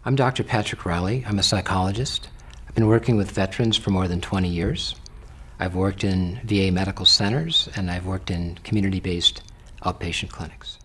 I'm Dr. Patrick Reilly. I'm a psychologist. I've been working with veterans for more than 20 years. I've worked in VA medical centers, and I've worked in community-based outpatient clinics.